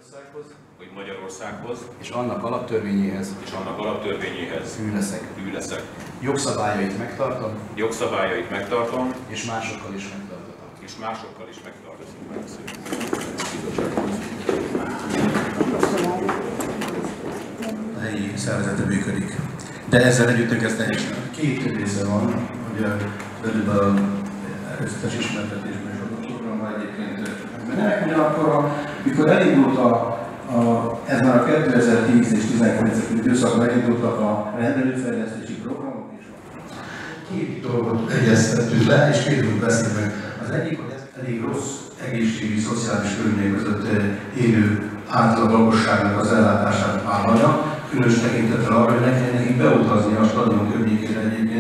Magyarországhoz, és annak alaptörvényéhez, hű leszek. Jogszabályait megtartom, és másokkal is megtartatom. A helyi szervezete működik. De ezzel együtt ez teljesen. Két része van, hogy belül a előzetes ismertetésben is adott programban egyébként mennek, ugyanakkor mikor elindult ez már a 2010 és 2019 időszakban elindultak a rendelőfejlesztési programok is. Két dolgot egyeztettünk le, és két dolgot beszélünk meg. Az egyik, hogy ez elég rossz egészségügyi, szociális körülmények között élő átlag lakosságnak az ellátását vállalja, különös tekintettel arra, hogy nekik beutazni a stadion környékére egyébként